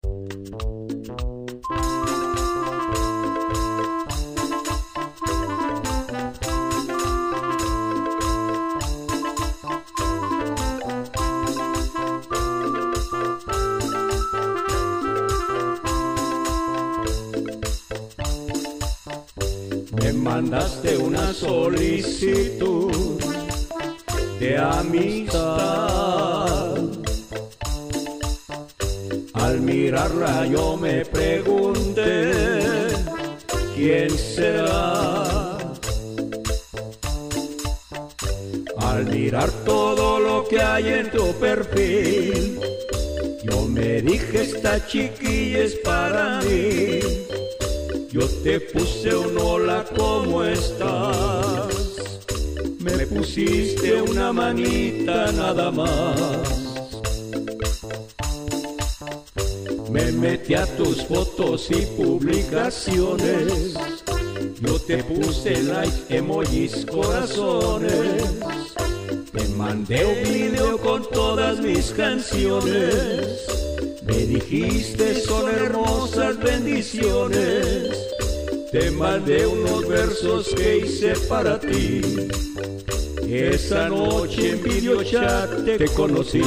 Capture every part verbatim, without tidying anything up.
Me mandaste una solicitud de amistad. Al mirarla yo me pregunté, ¿quién será? Al mirar todo lo que hay en tu perfil, yo me dije, esta chiquilla es para mí. Yo te puse un hola, ¿cómo estás? Me pusiste una manita nada más. Me metí a tus fotos y publicaciones. Yo te puse like, emojis, corazones. Te mandé un video con todas mis canciones. Me dijiste, son hermosas bendiciones. Te mandé unos versos que hice para ti. Esa noche en videochat te conocí.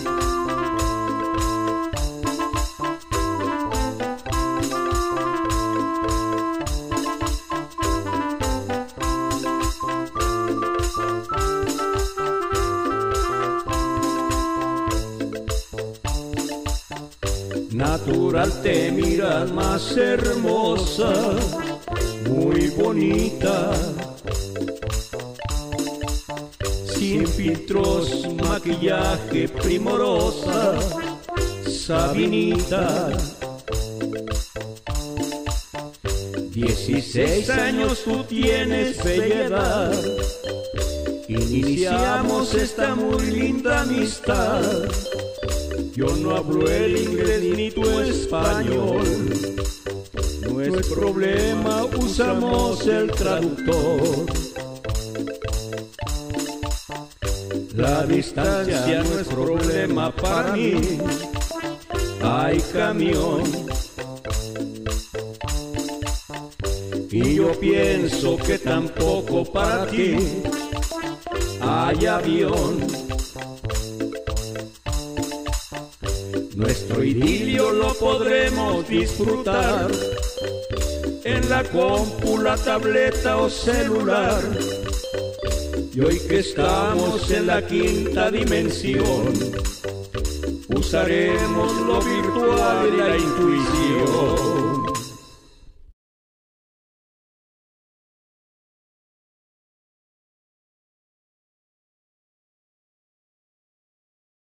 Natural te miras más hermosa, muy bonita, sin filtros, maquillaje, primorosa, Sabinita. Dieciséis años tú tienes, bella edad. Iniciamos esta muy linda amistad. Yo no hablo el inglés ni tu español. No es problema, usamos el traductor. La distancia no es problema para mí. Hay camión. Y yo pienso que tampoco para ti hay avión. Nuestro idilio lo podremos disfrutar en la compu, la tableta o celular. Y hoy que estamos en la quinta dimensión, usaremos lo virtual y la intuición.